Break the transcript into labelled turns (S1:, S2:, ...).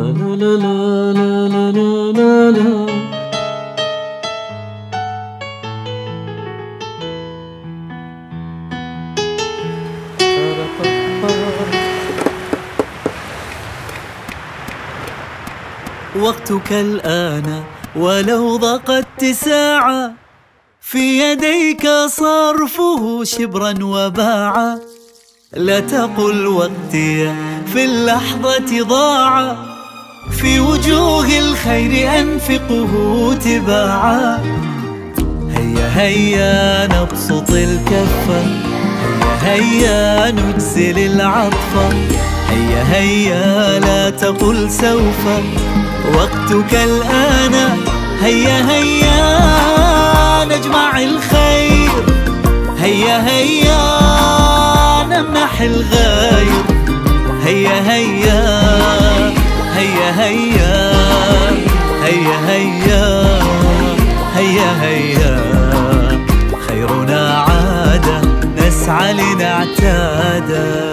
S1: لا لا لا لا لا لا. وقتك الآن ولو ضاقت ساعة، في يديك صرفه شبرا وباعا. لا تقل وقتي في اللحظة ضاع، في وجوه الخير أنفقه تباعا. هيا هيا نبسط الكفة، هيا هيا نجزل العطف، هيا هيا لا تقل سوف، وقتك الآن. هيا هيا نجمع الخير، هيا هيا نمنح الغير، هيا هيا هيا هيا هيا هيا هيا هيا. خيرنا عادة نسعى لنعتادا.